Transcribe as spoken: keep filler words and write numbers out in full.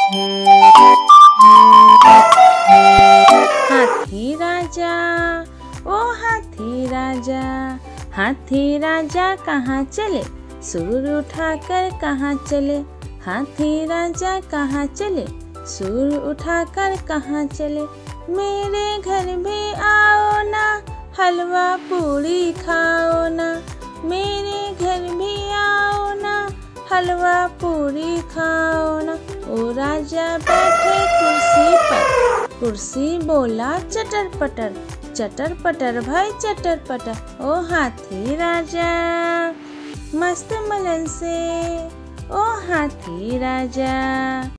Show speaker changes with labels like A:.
A: हाथी राजा, ओ हाथी राजा, हाथी राजा कहाँ चले, सूर उठाकर कहाँ चले। हाथी राजा कहाँ चले, सूर उठाकर कहाँ चले। मेरे घर भी आओ ना, हलवा पूड़ी खाओ ना। मेरे घर भी आओ ना, हलवा पूड़ी खाओ ना। ओ राजा बैठे कुर्सी पर, कुर्सी बोला चटर पटर, चटर पटर भाई चटर पटर। ओ हाथी राजा मस्त मलन से, ओ हाथी राजा।